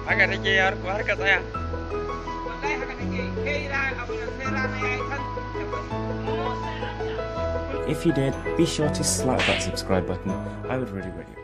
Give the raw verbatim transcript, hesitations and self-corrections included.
haka take yar ko har ka tsaya wallahi haka take kai ra abu nan sai rana yayi kan If you did, be sure to slap that subscribe button. I would really, really